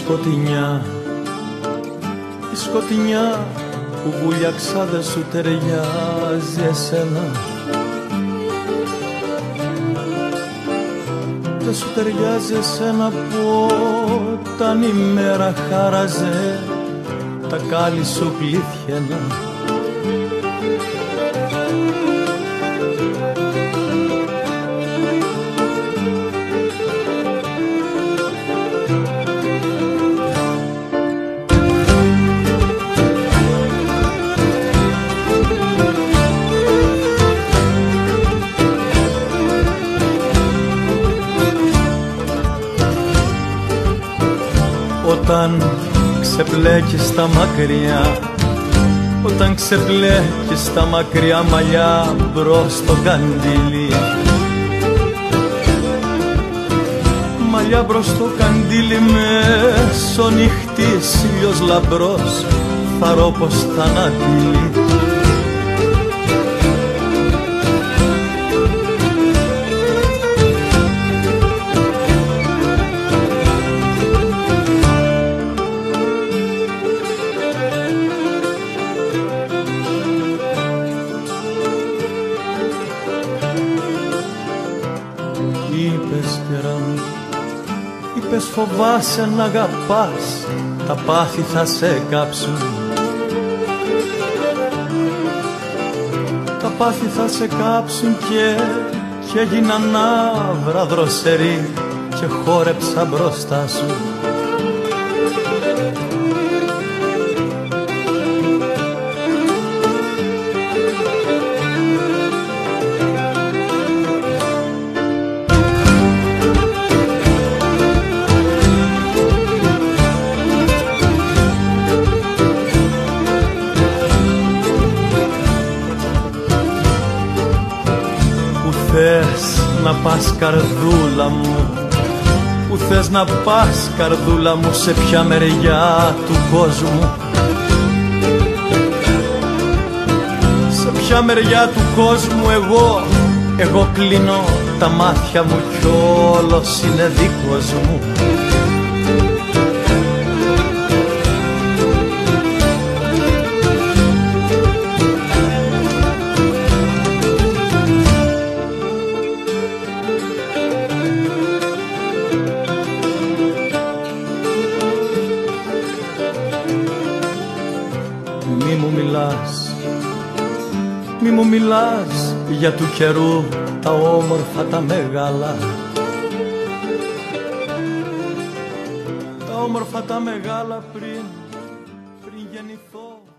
σκοτεινιά, η σκοτεινιά που βούλιαξα δεν σου ταιριάζει εσένα. Δεν σου ταιριάζει εσένα που όταν η μέρα χάραζε τα κάλλη σου πλήθιαινα. Όταν ξεπλέκεις στα μακριά, όταν ξεπλέκεις στα μακριά μαλλιά μπρος στο καντήλι, μαλλιά μπρος στο καντήλι μεσονυχτής ήλιος λαμπρός, θαρώ πως θανάτηλη. Είπες καιρά μου, είπες φοβάσαι να αγαπάς, τα πάθη θα σε κάψουν. Τα πάθη θα σε κάψουν και έγινα ναύρα δροσερή και χόρεψα μπροστά σου. Θες να πας καρδούλα μου, που θες να πας καρδούλα μου, σε ποια μεριά του κόσμου, σε ποια μεριά του κόσμου εγώ κλείνω τα μάτια μου κι όλος είναι δίκος μου. Μη μου μιλάς για του καιρού τα όμορφα τα μεγάλα, τα όμορφα τα μεγάλα πριν γεννηθώ.